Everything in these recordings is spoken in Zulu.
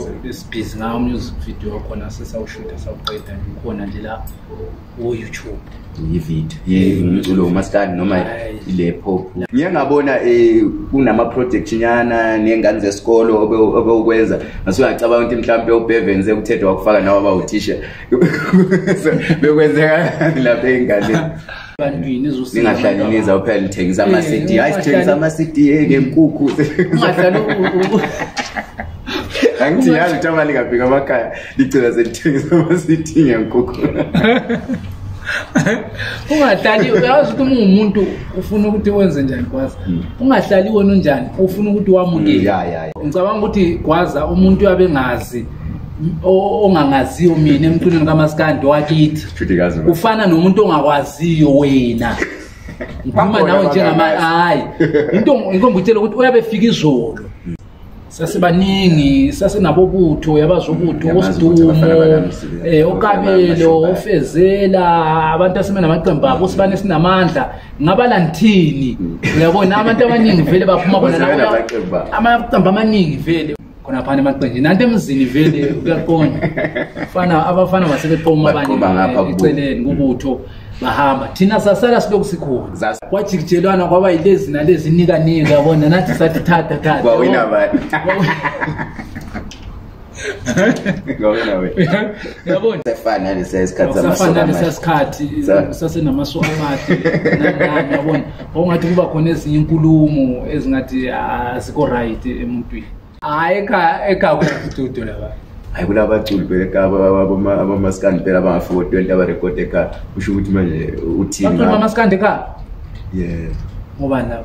esibhizi ngawo music video wakhona sesawushuta sawuqeda khona nje la YouTube ivideo umculo Maskandi noma ile pop. Ngiyangabona kunama project nyana nengane zesikolo obekwenza ngasuka ngicabanga ukuthi mhlawumbe uBevenze ukuthethwa wakufaka nawo abawuthisha bekwenzeka lapha engane bantwini ezosi ningahlali niza phela nithengisa ama CD ayithengisa ama CD ngenkukhu ungahlali angithi yazi ukuthi amali ngabheka amakhaya licela selithengisa ama CD ngenkukhu. Ungahlali uyazi ukuthi umuntu ufuna ukuthi wenze njani kwaza ungahlali wona njani ufuna ukuthi wamukele ngicabanga ukuthi kwaza umuntu yabengazi ongangaziyo mina emculweni kaMaskandi wakithi ufana nomuntu ongakwaziyo wena ngikhuluma nawe njengama hayi into ngikongitshela ukuthi uyabefika izolo sasibaningi sasenabobutho yabazobutho oSidumo oKabelo oFezela abantu asemena amaqembu abo sibane sinamandla ngabala nthini uyabona abantu abaningi vele baphuma khona nawo amaqembu amaningi vele khona phana emaqenjini nanti emzini vele uyaqonda fana abafana basebephuma abanye eceleni kubutho bahamba thina sasala siloku sikhona kwajikijelwana kwaba yilezi nalezi nika yabona nathi sathi thatha kwawina abantu ngawena wena yabona sefana lesikhathi safana lesikhathi sasenamaso amahle yabona ongathi kuba khona ezinye inkulumo ezingathi aziko right emuntwini hayi eka kududo laba hayi kulabaculi bekaba abamaskandi phela abangafika 20 abarecord eka usho ukuthi manje uthini baculi bamaskandi eka yeah ngoba la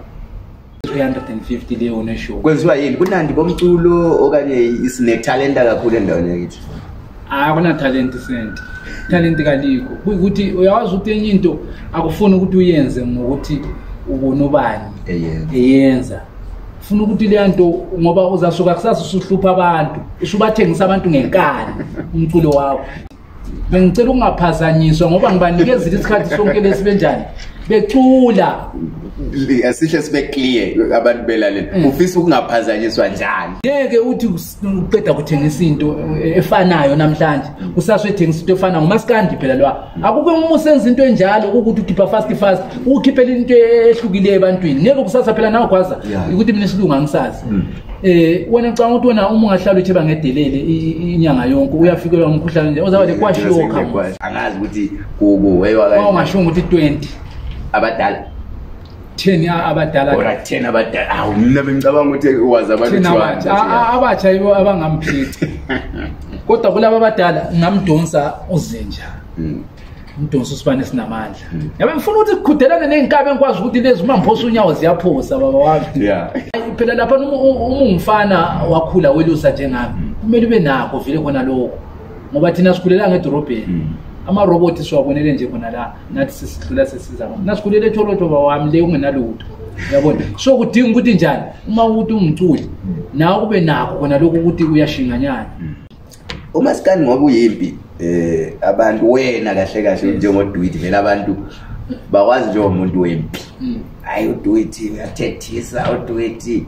350 leyo ne show kwenziwa yini kunandi bomculo okanye isine talent kakhulu endaweni yakithi kuna talent sent talent kaliko ukuthi uyawazi ukuthi enye into akufuni ukuthi uyenze ngokuthi ubonobani eyenza ufuna ukuthi le nto ngoba uzasuka kusasa usuhlupha abantu usubathengisa abantu ngenkani umculo wakho bengicela ungaphazanyiswa ngoba ngibanikeza isikhathi sonke lesibenjani becula asihle sibe clear abantu belaleni ufisa ukungaphazanyiswa njani ngeke uthi uqeda ukuthengisa into efanayo namhlanje usaswethengisa into efana ngoMaskandi phela lwa akukho umusenza into enjalo ukuthi ukhipha fast ukhiphela into ehlukileyo ebantwini ngeke kusasa phela nawo kwaza ukuthi mina isilungu angisazi wena ngicabanga ukuthi wena uma ungahlala uthi bangedelele inyanga yonke uyafikelwa umkhuhlane nje uzaba le kwashoka angazi ukuthi kuku weywa ungasho ukuthi 20 abadala 10 abadala ora 10 abadala mina bengicabanga ukuthi wazi abantu abatsha yibo abangamphithi kodwa kulabo abadala ngamdonsa uzinja umdonsa usibane sinamandla yabe ngifuna ukuthi ukhudelane nenkabe engikwazi ukuthi lezi uma ngiphosa unyawo ziyaphosa baba wami phela lapha umfana wakhula welusa njengami kumele ube nakho vile khona lokho ngoba thina sikhulela ngedorobheni ama robot siwabonele nje khona la nathi sisidlula sesiza nasikhulela eTholoto wami le ungenalutho yabona so kudinga ukuthi njani uma ukuthi umculi nawe kube nakho khona lokho ukuthi uyashinganyana uMaskandi ngoba uyimpi abantu wena kahle njengo Doit vele abantu bakwazi nje umuntu wempi hayi uDoit uyathethisa uDoit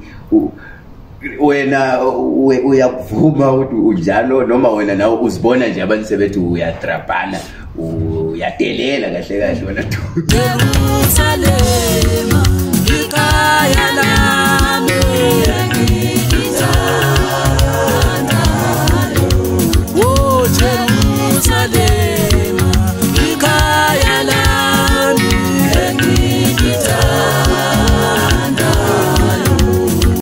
wena uyakuvuma ukuthi unjalo noma wena nawe uzibona nje abantu sebethi uyatrapana uyadelela kahle wena Jerusalem ikaya lami